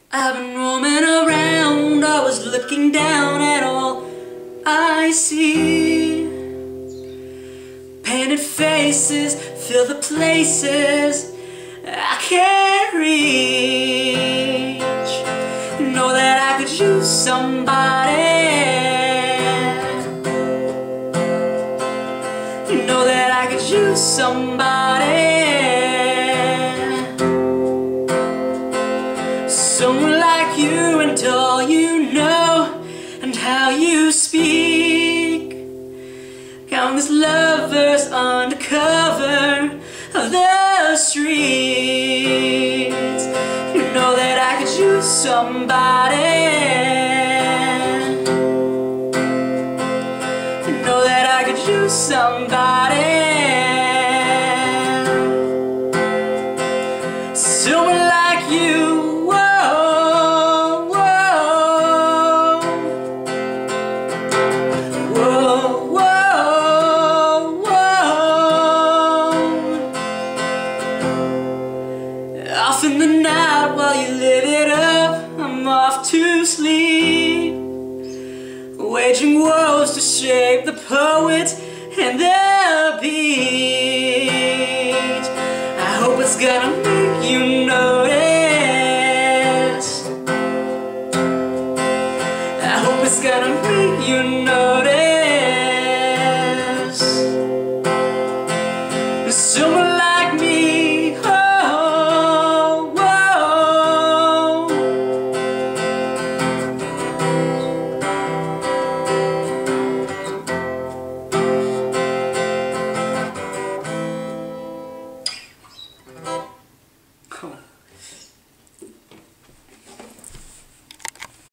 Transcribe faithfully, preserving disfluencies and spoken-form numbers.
I've been roaming around, I was looking down at all I see. Painted faces fill the places I can't reach. Know that I could use somebody. Know that I could use somebody. Someone like you and all you know and how you speak. Countless lovers undercover of the streets. You know that I could use somebody. You know that I could use somebody. Someone like you. Off in the night while you live it up, I'm off to sleep, waging wars to shape the poet and the beat. I hope it's gonna make you notice. I hope it's gonna make you notice. Someone like me, oh, cool.